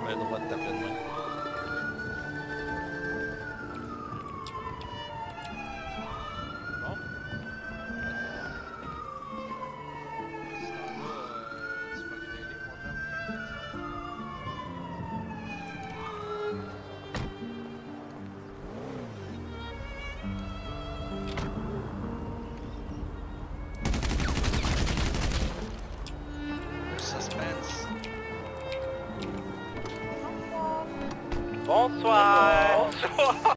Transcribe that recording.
main droite, ta pleine main. Bon. Tu m'as révélé, mon homme. Suspense. Bonsoir.